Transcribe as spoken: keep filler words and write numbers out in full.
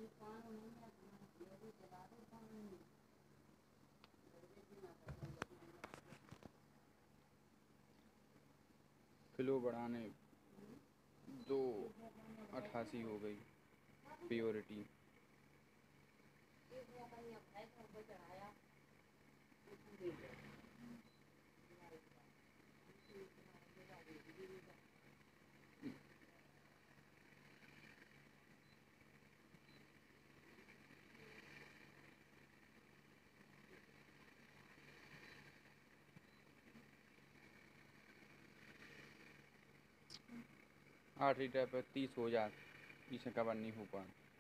Flow बढ़ाने दो अठासी हो गई प्योरिटी। आठवीं टैप पे तीस हो जा, पीछे कवर नहीं हो पा।